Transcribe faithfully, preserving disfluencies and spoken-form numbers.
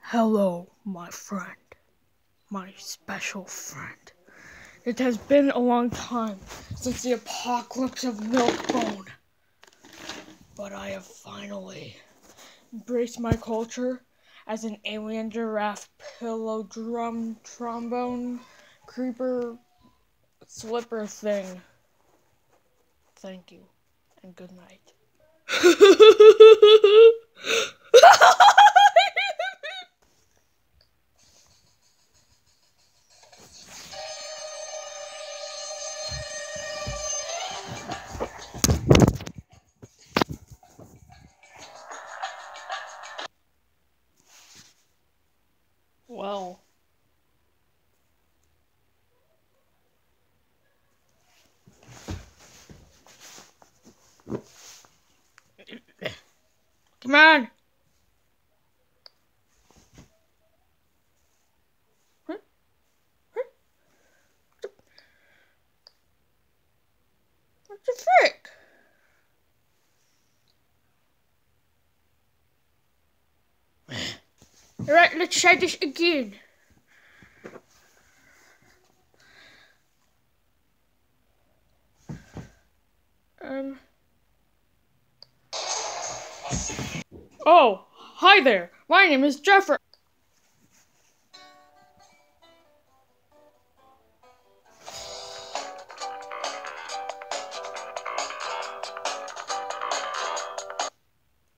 Hello, my friend. My special friend. It has been a long time since the apocalypse of Milkbone. But I have finally embraced my culture as an alien giraffe pillow drum trombone creeper slipper thing. Thank you, and good night. Well, come on. What the frick? Alright, let's try this again. Um. Oh, hi there. My name is Jeffrey.